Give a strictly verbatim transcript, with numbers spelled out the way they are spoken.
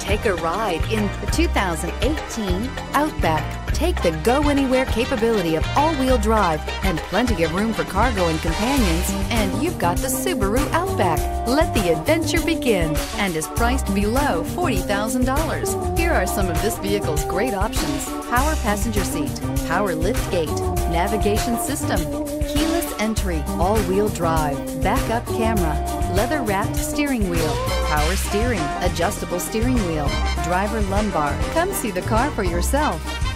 Take a ride in the two thousand eighteen Outback. Take the go-anywhere capability of all-wheel drive and plenty of room for cargo and companions, and you've got the Subaru Outback. Let the adventure begin, and is priced below forty thousand dollars. Here are some of this vehicle's great options: power passenger seat, power lift gate, navigation system, keyless entry, all-wheel drive, backup camera, leather-wrapped steering wheel, power steering, adjustable steering wheel, driver lumbar. Come see the car for yourself.